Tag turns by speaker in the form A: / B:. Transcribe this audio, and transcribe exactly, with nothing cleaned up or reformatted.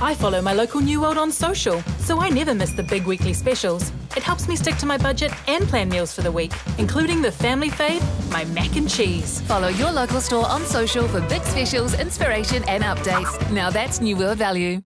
A: I follow my local New World on social, so I never miss the big weekly specials. It helps me stick to my budget and plan meals for the week, including the family fave, my mac and cheese.
B: Follow your local store on social for big specials, inspiration and updates. Now that's New World value.